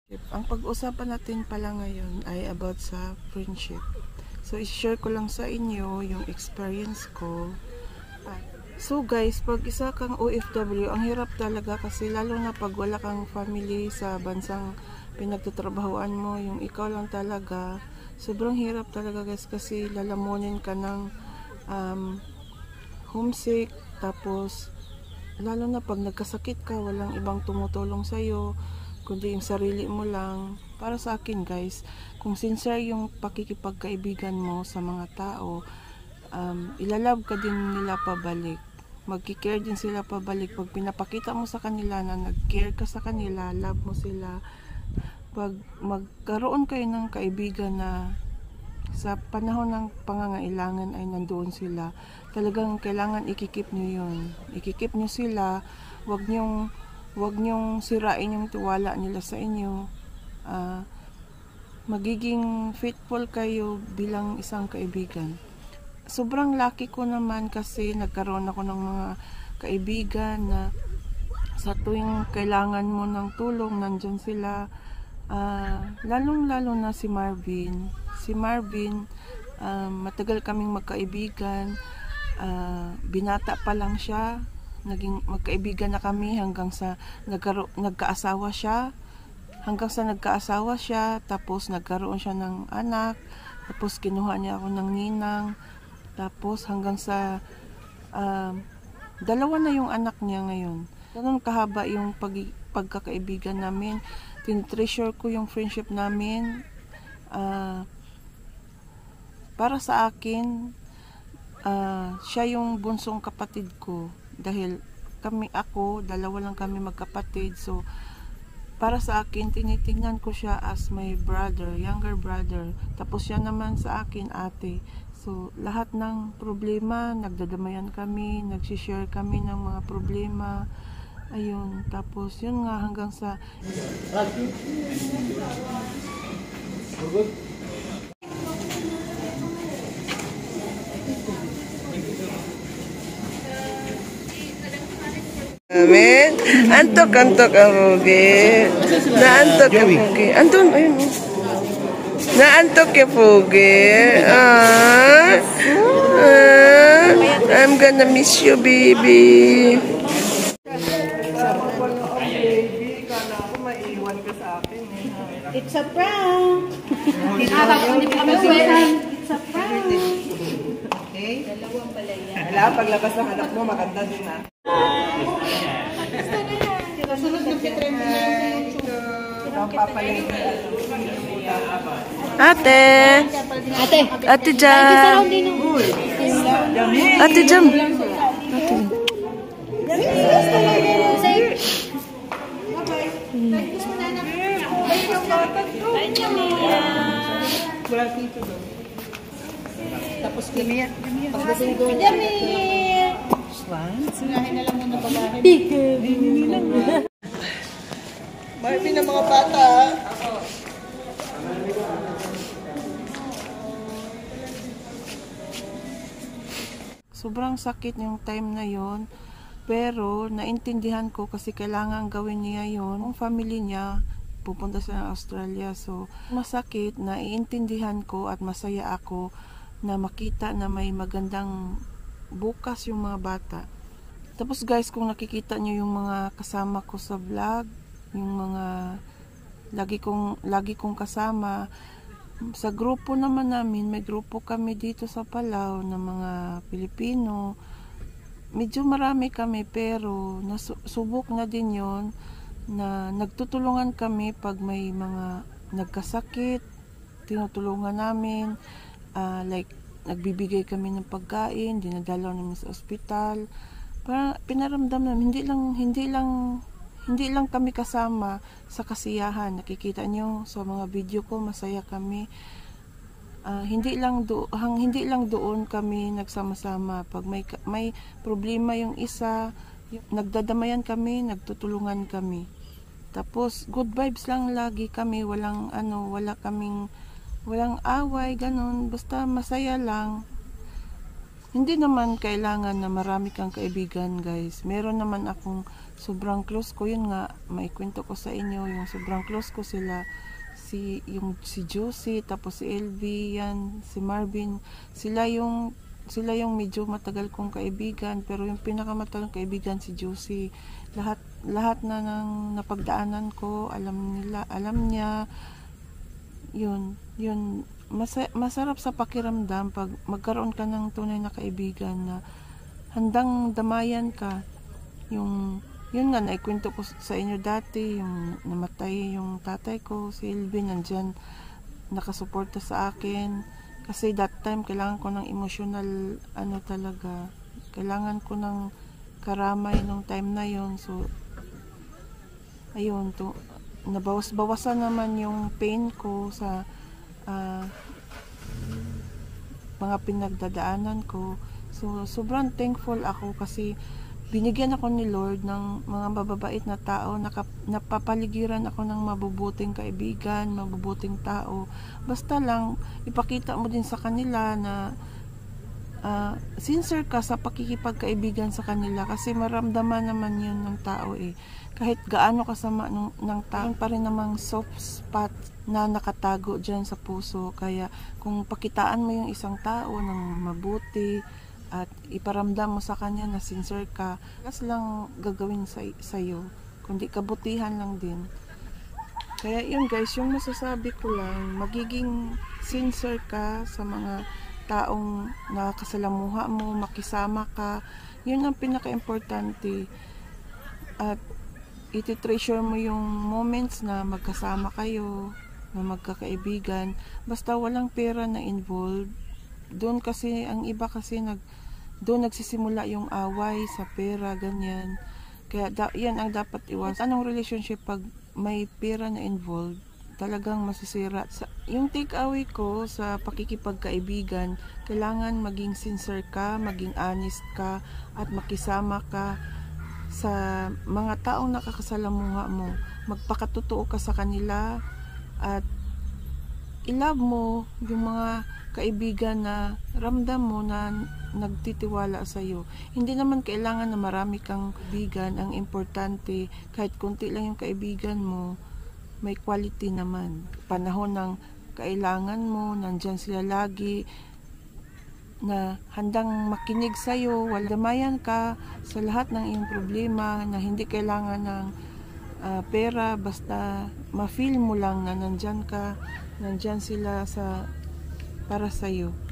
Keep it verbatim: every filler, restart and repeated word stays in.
Ang pag-usapan natin pala ngayon ay about sa friendship. So, i-share ko lang sa inyo yung experience ko. So guys, pag isa kang O F W, ang hirap talaga kasi lalo na pag wala kang family sa bansang pinagtatrabahoan mo, yung ikaw lang talaga. Sobrang hirap talaga guys kasi lalamunin ka ng um, homesick, tapos lalo na pag nagkasakit ka, walang ibang tumutulong sa'yo kundi yung sarili mo lang. Para sa akin guys, kung sincere yung pakikipagkaibigan mo sa mga tao, um, ilalove ka din nila pabalik, magki-care din sila pabalik. Pag pinapakita mo sa kanila na nag-care ka sa kanila, love mo sila, pag magkaroon kayo ng kaibigan na sa panahon ng pangangailangan ay nandoon sila, talagang kailangan ikikip nyo yun, ikikip nyo sila. Wag nyong wag nyong sirain yung tiwala nila sa inyo. uh, magiging faithful kayo bilang isang kaibigan. Sobrang lucky ko naman kasi nagkaroon ako ng mga kaibigan na sa tuwing kailangan mo ng tulong, nandyan sila. Uh, lalong lalo na si Marvin. Si Marvin, uh, matagal kaming magkaibigan. Uh, binata pa lang siya, naging magkaibigan na kami hanggang sa nagkaro nagkaasawa siya. Hanggang sa nagkaasawa siya, tapos nagkaroon siya ng anak, tapos kinuha niya ako ng ninang. Tapos hanggang sa uh, dalawa na yung anak niya ngayon. Ganun kahaba yung pag pagkakaibigan namin. Tin-treasure ko yung friendship namin. Uh, para sa akin, uh, siya yung bunsong kapatid ko. Dahil kami, ako, dalawa lang kami magkapatid. So, para sa akin, tinitingnan ko siya as my brother, younger brother. Tapos siya naman sa akin, ate. So, lahat ng problema, nagdadamayan kami, nagsishare kami ng mga problema. Ayun, tapos yun nga hanggang sa... Amen. Antok, antok ang Pugi. Naantok ang Pugi. Anton, ayun. Naantok yung Pugi. Ah, ah, I'm gonna miss you, baby. It's a prank. It's a prank. Okay? Dalawang pala yan. Wala, paglabas ng anak mo, maganda din ha. Kasunod ng pitrend. Ate! Ate! Ate Jam! Ate Jam! Tapos kami pagdating doon. Jamil! Singahin na lang muna pagahin. Bigay! Marvin ng mga bata. Sobrang sakit yung time na yon, pero naintindihan ko kasi kailangan gawin niya yon. Ang family niya pupunta sa Australia, so masakit. Naiintindihan ko at masaya ako na makita na may magandang bukas yung mga bata. Tapos guys, kung nakikita niyo yung mga kasama ko sa vlog, yung mga lagi kong lagi kong kasama sa grupo naman namin, may grupo kami dito sa Palau ng mga Pilipino. Medyo marami kami, pero nasubok na din yon na nagtutulungan kami pag may mga nagkasakit, tinutulungan namin. Uh, like nagbibigay kami ng pagkain, dinadalaw namin sa ospital. Para pinaramdam namin, hindi lang hindi lang hindi lang kami kasama sa kasiyahan. Nakikita nyo sa mga video ko, masaya kami. Uh, hindi lang do hang hindi lang doon kami nagsama-sama. Pag may may problema yung isa, yung, nagdadamayan kami, nagtutulungan kami. Tapos good vibes lang lagi kami, walang ano, wala kaming walang away, ganun. Basta masaya lang. Hindi naman kailangan na marami kang kaibigan, guys. Meron naman akong sobrang close ko, yun nga, maikwento ko sa inyo, yung sobrang close ko sila, si, yung, si Josie, tapos si L V, yan, si Marvin, sila yung, sila yung medyo matagal kong kaibigan, pero yung pinakamatagal kaibigan si Josie. Lahat, lahat na ng napagdaanan ko, alam nila, alam niya, yun, yun, masa, masarap sa pakiramdam pag magkaroon ka ng tunay na kaibigan na handang damayan ka. Yung, yun nga, naikwento ko sa inyo dati, yung namatay yung tatay ko, si Elvin, nandyan, nakasuporta sa akin. Kasi that time, kailangan ko ng emotional, ano talaga, kailangan ko ng karamay nung time na yon. So, ayun, to, nabawas-bawasan naman yung pain ko sa uh, mga pinagdadaanan ko. So, sobrang thankful ako kasi binigyan ako ni Lord ng mga mababait na tao, nakap, napapaligiran ako ng mabubuting kaibigan, mabubuting tao. Basta lang, ipakita mo din sa kanila na uh, sincere ka sa pakikipagkaibigan sa kanila kasi maramdaman naman yun ng tao eh. Kahit gaano kasama ng, ng tao, pa rin namang soft spot na nakatago dyan sa puso. Kaya kung pakitaan mo yung isang tao ng mabuti, at iparamdam mo sa kanya na sincere ka, kas lang gagawin sa sa'yo, kundi kabutihan lang din. Kaya yun guys, yung masasabi ko lang, magiging sincere ka sa mga taong nakasalamuha mo, makisama ka, yun ang pinaka-importante. At iti-treasure mo yung moments na magkasama kayo, na magkakaibigan, basta walang pera na involved. Doon kasi, ang iba kasi nag, doon nagsisimula yung away sa pera, ganyan. Kaya da, yan ang dapat iwas. Anong relationship pag may pera na involved, talagang masisira. Sa, yung take away ko sa pakikipagkaibigan, kailangan maging sincere ka, maging honest ka, at makisama ka sa mga taong nakakasalamuha mo. Magpakatotoo ka sa kanila, at i-love mo yung mga kaibigan na ramdam mo na nagtitiwala sa iyo. Hindi naman kailangan na marami kang kaibigan. Ang importante, kahit konti lang yung kaibigan mo, may quality naman. Panahon ng kailangan mo, nandyan sila lagi, na handang makinig sa iyo, waldamayan ka sa lahat ng iyong problema, na hindi kailangan ng uh, pera, basta ma-feel mo lang na nandyan ka, nandyan sila sa para sa iyo.